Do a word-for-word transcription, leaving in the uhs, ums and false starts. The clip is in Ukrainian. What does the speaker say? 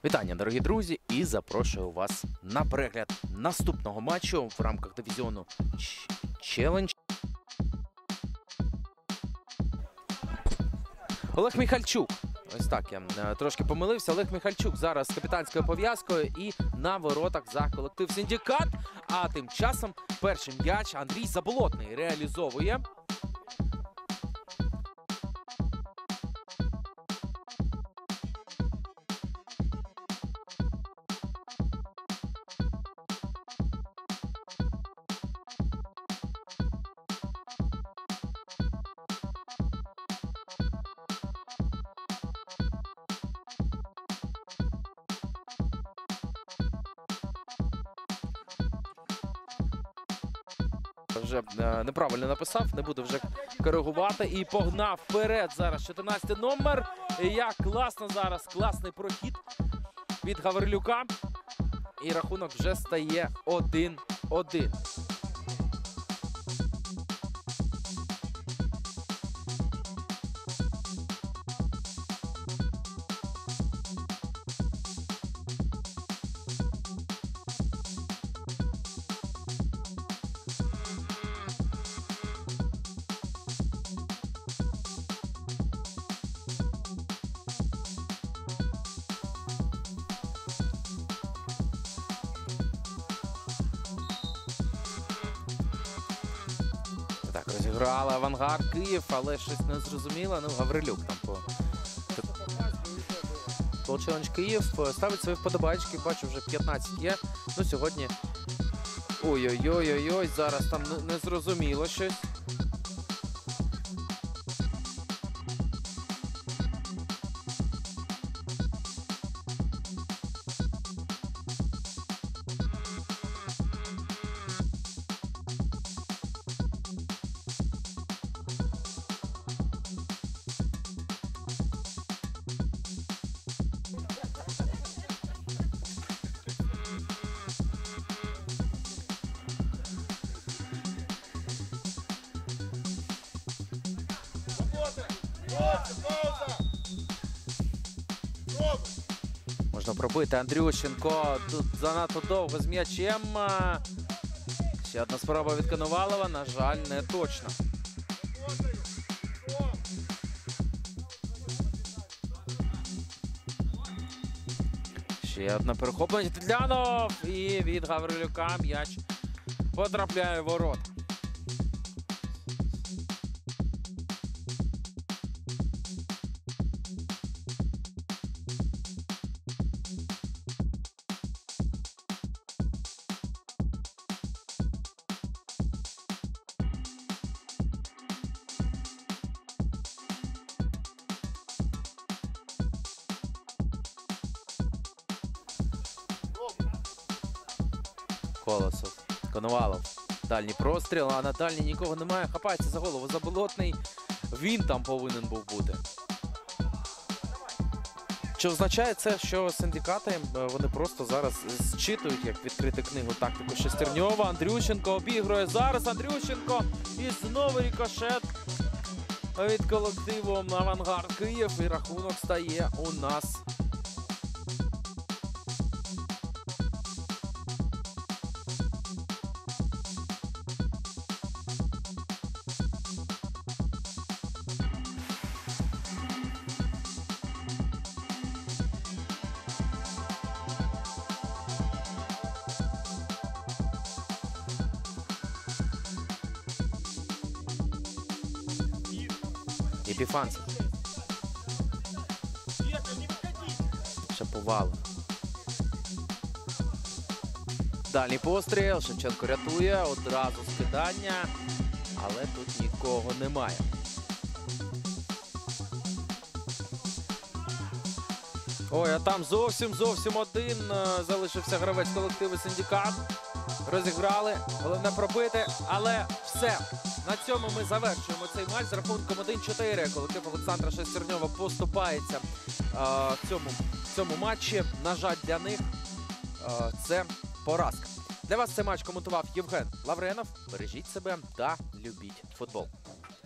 Вітання, дорогі друзі, і запрошую вас на перегляд наступного матчу в рамках дивізіону Челендж. Олег Міхальчук. Ось так я е, трошки помилився. Олег Міхальчук зараз з капітанською пов'язкою і на воротах за колектив «Синдикат». А тим часом перший м'яч Андрій Заболотний реалізовує. Вже е, неправильно написав, не буду вже коригувати. І погнав вперед зараз чотирнадцятий номер. І як класно зараз, класний прохід від Гаврилюка. І рахунок вже стає один один. Так, розіграли «Авангард» Київ, але щось не зрозуміло. Ну, Гаврилюк там по... Футбол Челендж Київ ставить свої вподобайки, бачу, вже п'ятнадцять є. Ну, сьогодні... Ой-ой-ой-ой-ой, зараз там не зрозуміло щось. Можна пробити Андрющенко. Тут занадто довго з м'ячем. Ще одна спроба від Коновалова. На жаль, не точно. Ще одне перехоплення. Тетлянов. І від Гаврилюка м'яч потрапляє в ворота. Колосов, Коновалов. Дальній простріл, а на дальній нікого немає. Хапається за голову Заболотний. Він там повинен був бути. Чи означає це, що синдикати, вони просто зараз зчитують, як відкрити книгу, тактику Шестерньова. Андрющенко обігрує зараз. Андрющенко і знову рикошет від колективу «Авангард» Київ. І рахунок стає у нас Епіфанцев. Шаповалов. Дальній постріл. Шевченко рятує. Одразу скидання. Але тут нікого немає. Ой, а там зовсім, зовсім один залишився гравець колективу «Синдикат». Розіграли. Головне пробити. Але все. На цьому ми завершуємо цей матч з рахунком один чотири. Колектив Олександра Шестерньова поступається а, в, цьому, в цьому матчі. На жаль, для них а, це поразка. Для вас цей матч коментував Євген Лавренов. Бережіть себе та любіть футбол.